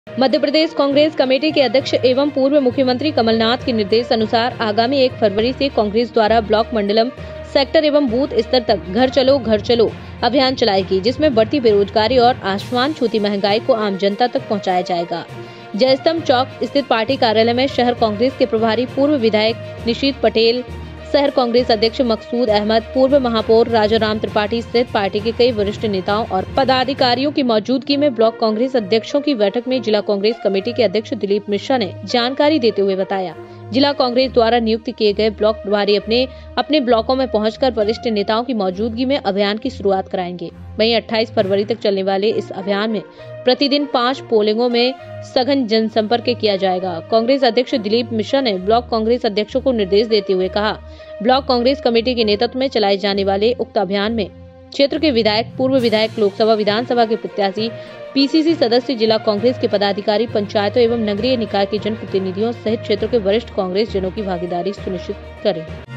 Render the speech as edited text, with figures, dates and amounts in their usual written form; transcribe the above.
Madhya Pradesh Congress committee के अध्यक्ष एवं पूर्व मुख्यमंत्री कमलनाथ के निर्देश अनुसार आगामी 1 फरवरी से कांग्रेस द्वारा ब्लॉक, मंडलम, सेक्टर एवं बूथ स्तर तक घर चलो अभियान चलाएगी, जिसमें बढ़ती बेरोजगारी और आसमान छूती महंगाई को आम जनता तक पहुंचाया जाएगा। जयस्तंभ चौक स्थित पार्टी कार्यालय में शहर कांग्रेस के प्रभारी पूर्व विधायक निशीत पटेल, शहर कांग्रेस अध्यक्ष मकसूद अहमद, पूर्व महापौर राजाराम त्रिपाठी सहित पार्टी के कई वरिष्ठ नेताओं और पदाधिकारियों की मौजूदगी में ब्लॉक कांग्रेस अध्यक्षों की बैठक में जिला कांग्रेस कमेटी के अध्यक्ष दिलीप मिश्रा ने जानकारी देते हुए बताया, जिला कांग्रेस द्वारा नियुक्त किए गए ब्लॉक प्रभारी अपने ब्लॉकों में पहुंचकर वरिष्ठ नेताओं की मौजूदगी में अभियान की शुरुआत कराएंगे। वहीं 28 फरवरी तक चलने वाले इस अभियान में प्रतिदिन 5 पोलिंगों में सघन जनसंपर्क किया जाएगा। कांग्रेस अध्यक्ष दिलीप मिश्रा ने ब्लॉक कांग्रेस अध्यक्षों को निर्देश देते हुए कहा, ब्लॉक कांग्रेस कमेटी के नेतृत्व में चलाए जाने वाले उक्त अभियान में क्षेत्र के विधायक, पूर्व विधायक, लोकसभा, विधानसभा के प्रत्याशी, पीसीसी सदस्य, जिला कांग्रेस के पदाधिकारी, पंचायतों एवं नगरीय निकाय के जनप्रतिनिधियों सहित क्षेत्र के वरिष्ठ कांग्रेस जनों की भागीदारी सुनिश्चित करें।